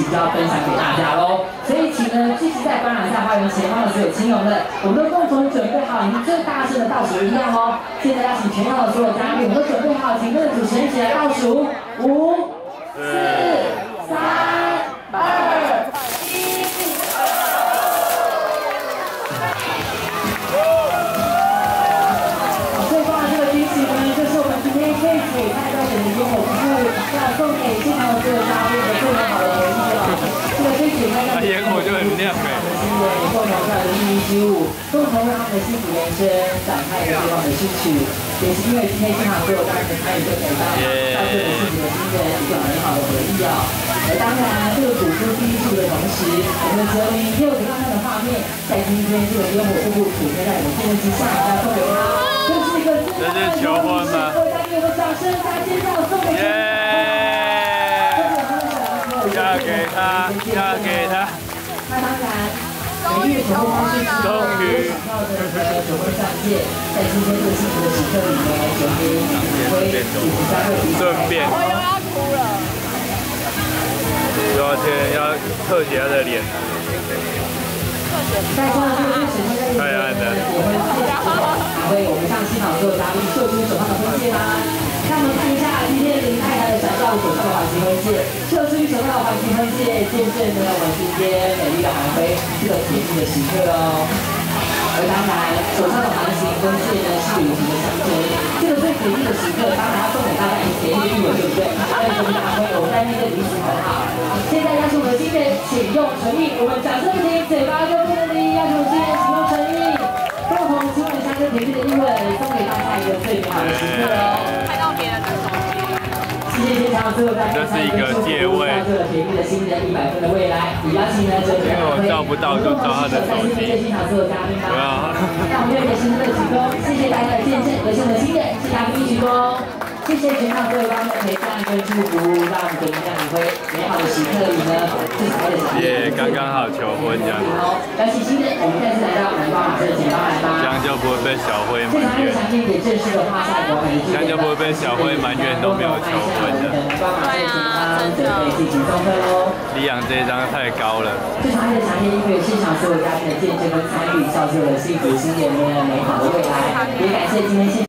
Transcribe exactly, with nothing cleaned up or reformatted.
就要分享给大家喽。所以，请呢聚集在巴拿下花园前方的所有亲友们，我们都共同准备好您最大声的倒数音量哦。现在邀请全场的所有嘉宾，我们都准备好，请跟着主持人一起来倒数：五、四、三、二、一。 可以看到我们的烟火瀑布，要送给现场的所有嘉宾和最美好的回忆哦。这个最简单的烟火就很亮哎。新人也共同带着一一七五，共同为他们的幸福人生展开一个美好的序曲。也是因为今天现场所有嘉宾参与这个陪伴，造就了自己的新人一个美好的回忆哦。而当然，这个古书第一处的同时，我们的泽林也有浪漫的画面，在今天这个烟火瀑布普天在我们天之下，要送给他，这是一个这是求婚吗？ 掌声来介绍送给耶！嫁给他，嫁给他。那当然，美丽的求婚方式是终于想要的这个求婚钻戒，在今天这个幸福的时刻里呢，决定会以及将会顺便。我又要哭了。又要贴，要特写他的脸。在这个这个时刻，在也会还会我们向新郎所有嘉宾秀出手上的婚戒啦。 让我们看一下今天林太太的闪耀手上的环形婚戒，秀出手上的环形婚戒，见证了我们今天美丽的韩辉这个甜蜜的时刻哦。而当然，手上的环形婚戒呢是友情的象征，这个最甜蜜的时刻，当然要送给大家一甜蜜的一吻，对不对？但是我们韩辉，我们在面对彼此很好。现在邀请我们的新人，请用诚意，我们掌声不停，嘴巴就不能离，邀请我们新人请用诚意，共同亲吻相对甜蜜的一吻，送给大家一个最美好的时刻哦。 这是一个借位，因为我照不到，就照他的手机。不要。让我们热烈新生的鞠躬，谢谢大家的见证，有请我们的新人，谢谢大家一鞠躬，谢谢全场各位观众的陪伴跟祝福，让我们给大家领会美好的时刻里呢，至少为了想也刚刚好求婚这样。好，邀请新人，我们再次来到南瓜马车前方来吧。这样就不会被小辉埋怨。这样就不会被小辉埋怨都没有求婚的。 对啊，真的。 李阳这一张太高了。这场的强烈音乐，现场所有嘉宾的见证跟参与，造就了幸福新年的美好的未来。也感谢今天现。